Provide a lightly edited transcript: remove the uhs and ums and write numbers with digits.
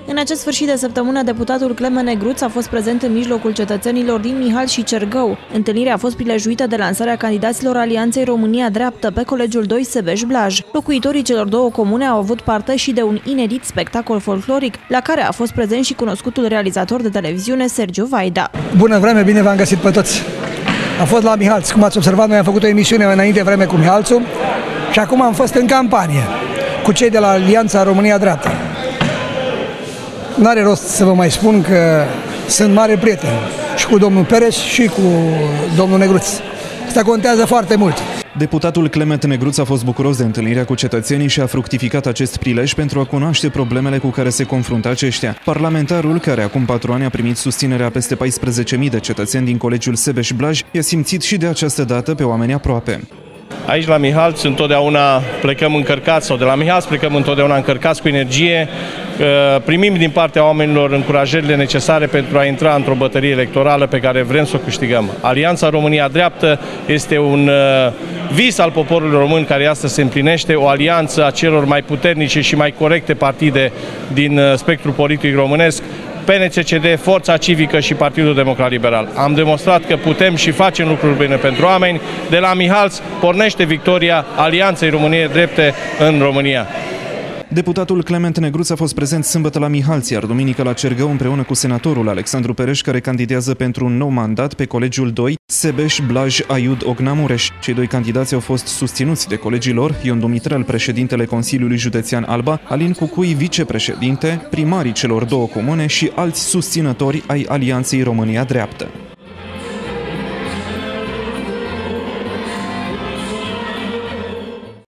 În acest sfârșit de săptămână, deputatul Clemen Negruț a fost prezent în mijlocul cetățenilor din Mihal și Cergău. Întâlnirea a fost prilejuită de lansarea candidaților Alianței România Dreaptă pe Colegiul 2 Sebeș-Blaj. Locuitorii celor două comune au avut parte și de un inedit spectacol folcloric, la care a fost prezent și cunoscutul realizator de televiziune Sergiu Vaida. Bună vreme, bine v-am găsit pe toți! Am fost la Mihalț, cum ați observat, noi am făcut o emisiune înainte vreme cu Mihalțul și acum am fost în campanie cu cei de la Alianța România Dreaptă. N-are rost să vă mai spun că sunt mare prieten și cu domnul Pereș și cu domnul Negruț. Asta contează foarte mult. Deputatul Clement Negruț a fost bucuros de întâlnirea cu cetățenii și a fructificat acest prilej pentru a cunoaște problemele cu care se confruntă aceștia. Parlamentarul, care acum 4 ani a primit susținerea peste 14.000 de cetățeni din Colegiul Sebeș-Blaj, i-a simțit și de această dată pe oameni aproape. Aici la Mihalț întotdeauna plecăm încărcați, sau de la Mihalț plecăm întotdeauna încărcați cu energie. Primim din partea oamenilor încurajările necesare pentru a intra într-o bătălie electorală pe care vrem să o câștigăm. Alianța România Dreaptă este un vis al poporului român care astăzi se împlinește, o alianță a celor mai puternice și mai corecte partide din spectrul politic românesc, PNCCD, Forța Civică și Partidul Democrat Liberal. Am demonstrat că putem și facem lucruri bine pentru oameni. De la Mihalț pornește victoria Alianței României Drepte în România. Deputatul Clement Negruț a fost prezent sâmbătă la Mihalț, iar duminică la Cergău împreună cu senatorul Alexandru Pereș, care candidează pentru un nou mandat pe Colegiul 2 Sebeș-Blaj-Aiud-Ogna Mureș. Cei doi candidați au fost susținuți de colegii lor, Ion Dumitrel, președintele Consiliului Județean Alba, Alin Cucui, vicepreședinte, primarii celor două comune și alți susținători ai Alianței România Dreaptă.